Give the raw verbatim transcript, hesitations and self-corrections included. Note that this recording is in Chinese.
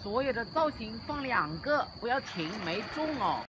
所有的造型放两个，不要停，没中哦。